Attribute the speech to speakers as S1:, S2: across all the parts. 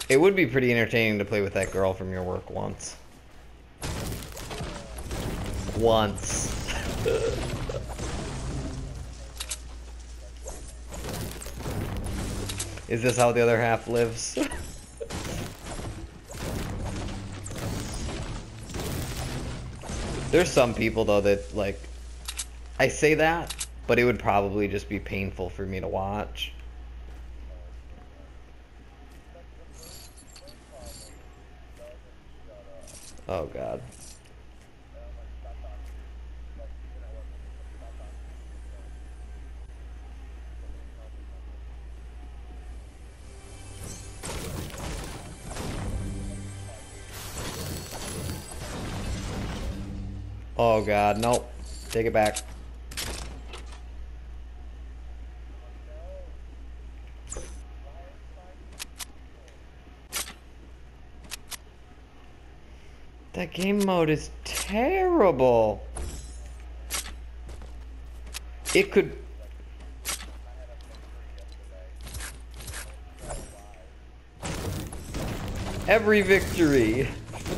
S1: It would be pretty entertaining to play with that girl from your work once. Once. Is this how the other half lives? There's some people though that like, I say that, but it would probably just be painful for me to watch. Oh God. Oh God, nope. Take it back. That game mode is terrible. It could... Every victory.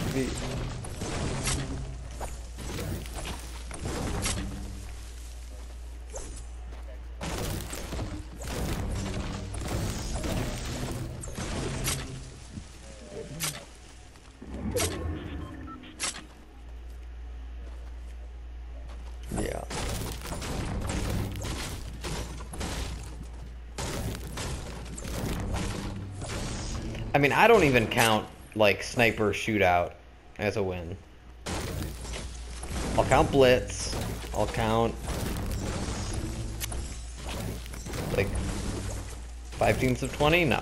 S1: Yeah. I mean, I don't even count, like, sniper shootout as a win. I'll count blitz. I'll count, like, 5 teams of 20? No.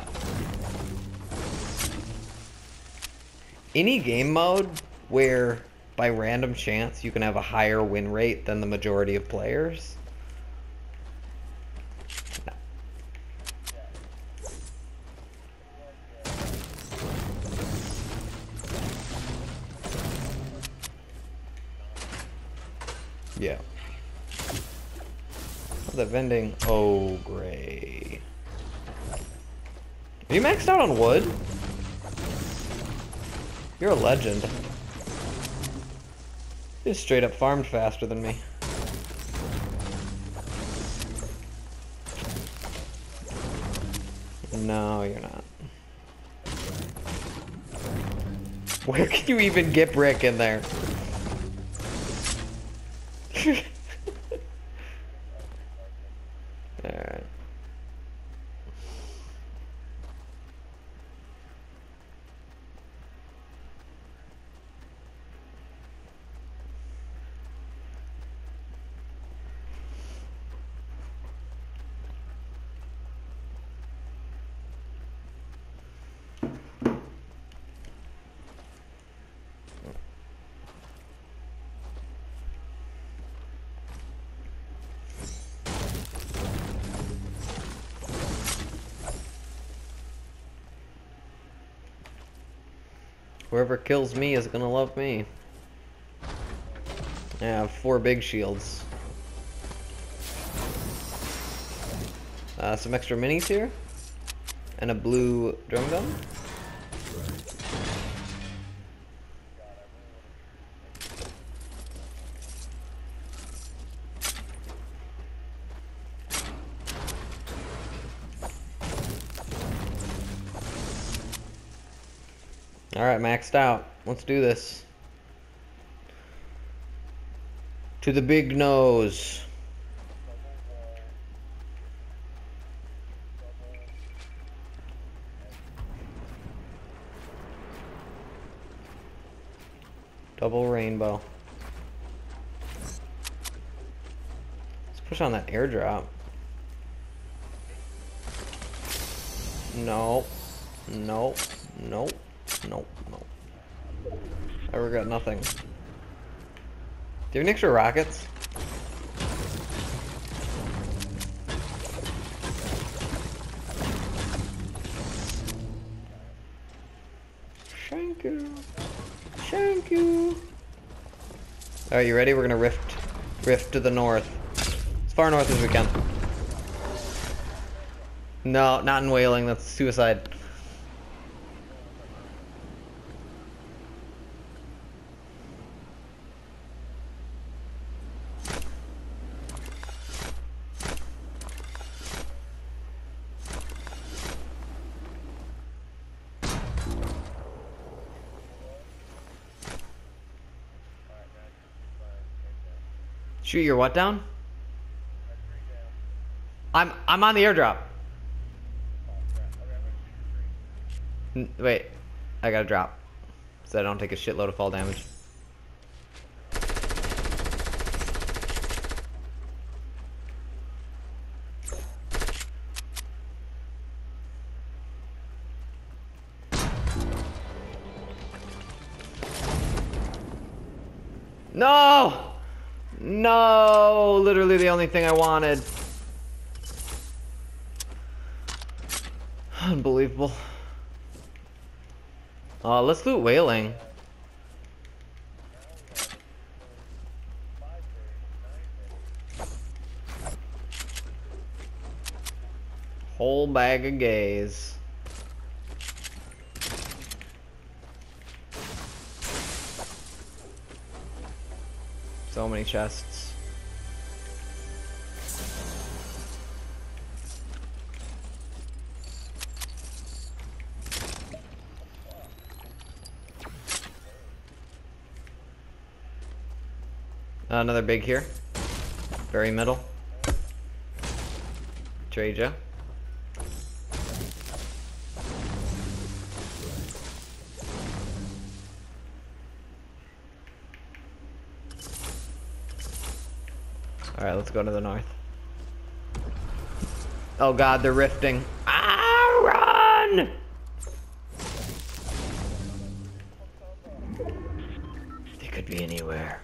S1: Any game mode where, by random chance, you can have a higher win rate than the majority of players? No. Yeah. The vending. Oh, gray. Are you maxed out on wood? You're a legend. You just straight up farmed faster than me. No, you're not. Where can you even get brick in there? Alright. Whoever kills me is gonna love me. I have 4 big shields. Some extra minis here. And a blue drum gun. Alright, maxed out. Let's do this. To the big nose. Double rainbow. Let's push on that airdrop. No. No. Nope. Nope. Nope. I regret nothing. Do you have any extra rockets? Thank you. Thank you. Alright, you ready? We're gonna rift to the north. As far north as we can. No, not in Wailing. That's suicide. Shoot your what down? I'm on the airdrop. Wait, I gotta drop so I don't take a shitload of fall damage. No! No! Literally the only thing I wanted. Unbelievable. Let's loot whaling. Whole bag of gaze. So many chests. Another big here. Very middle. Traja. Alright, let's go to the north. Oh god, they're rifting. Ah, run! They could be anywhere.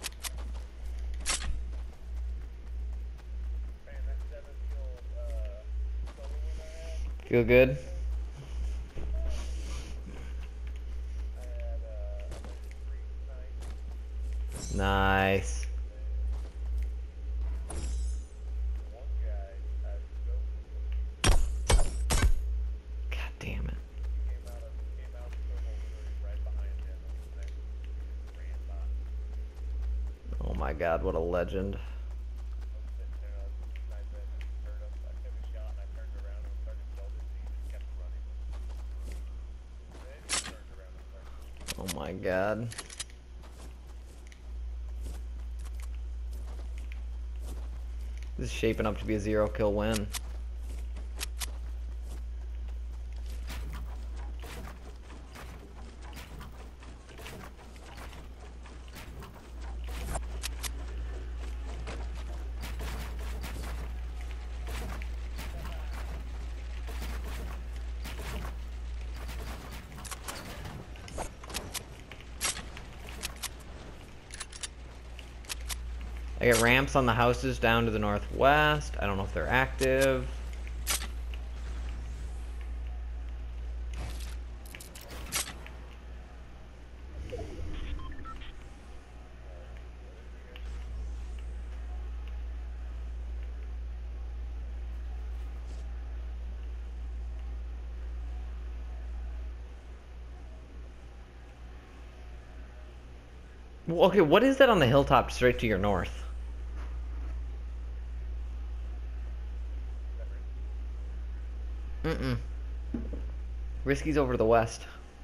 S1: Feel good? Nice. God damn it. Oh my god, what a legend. Oh my god. This is shaping up to be a 0-kill win. I get ramps on the houses down to the northwest. I don't know if they're active. Well, okay, what is that on the hilltop straight to your north? Mm-mm. Risky's over to the west.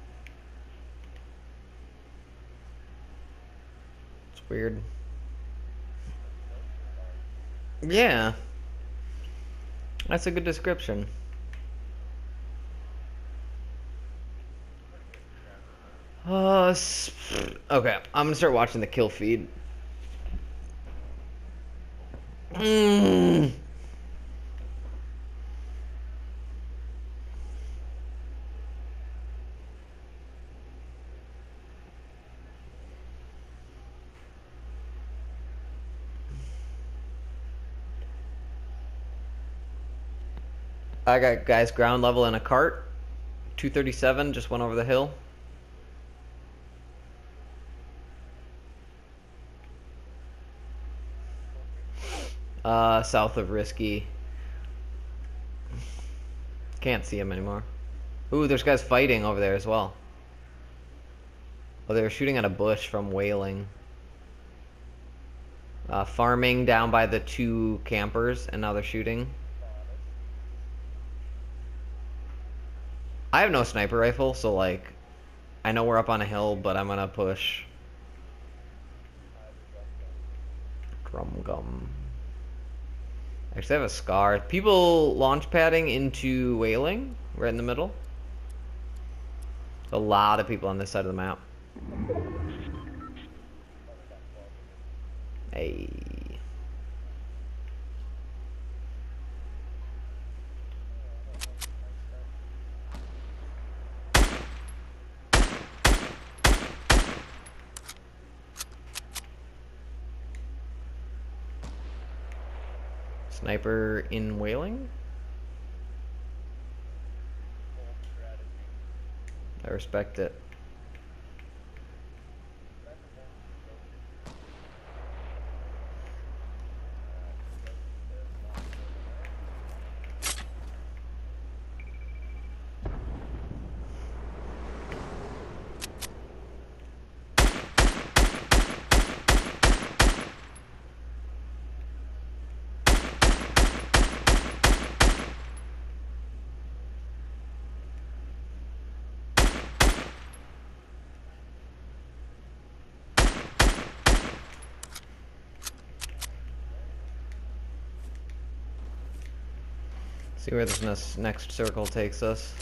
S1: It's weird. Yeah. That's a good description. Okay, I'm gonna start watching the kill feed. I got guys ground level in a cart. 237 just went over the hill. South of Risky. Can't see him anymore. Ooh, there's guys fighting over there as well. Oh, they were shooting at a bush from whaling. Farming down by the 2 campers, and now they're shooting. I have no sniper rifle, so like, I know we're up on a hill, but I'm gonna push. Rum gum. Actually, I have a scar. People launch padding into Whaling, right in the middle. A lot of people on this side of the map. Hey. Sniper in Whaling? I respect it. See where this next circle takes us.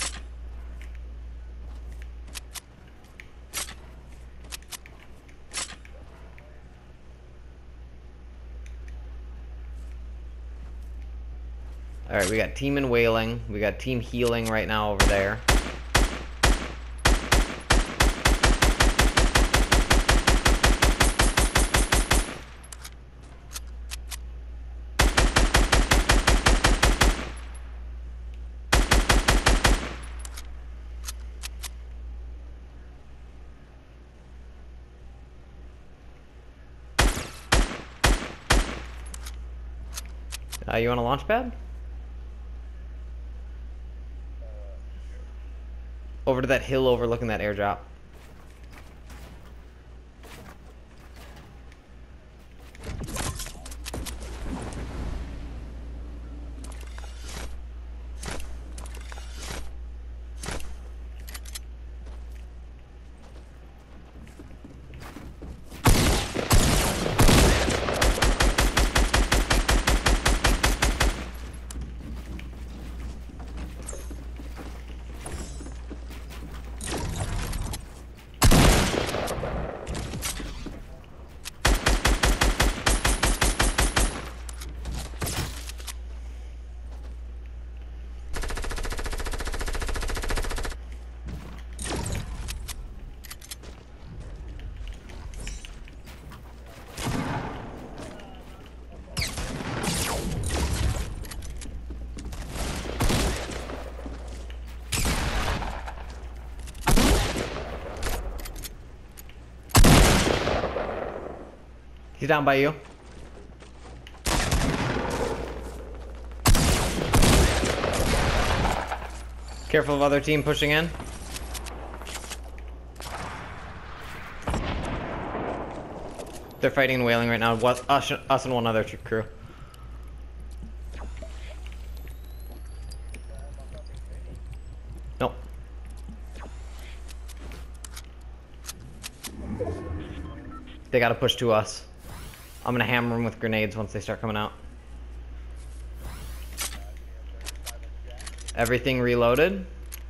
S1: Alright, we got team in Whaling. We got team healing right now over there. You want a launch pad? Over to that hill overlooking that airdrop. He's down by you. Careful of other team pushing in. They're fighting and Whaling right now. Us and one other crew. Nope. They gotta push to us. I'm gonna hammer them with grenades once they start coming out. Everything reloaded.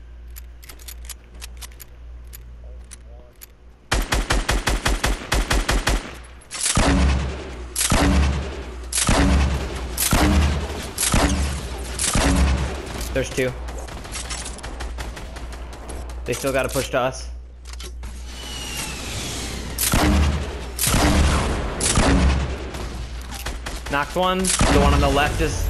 S1: There's two. They still gotta push to us. Knocked one. The one on the left is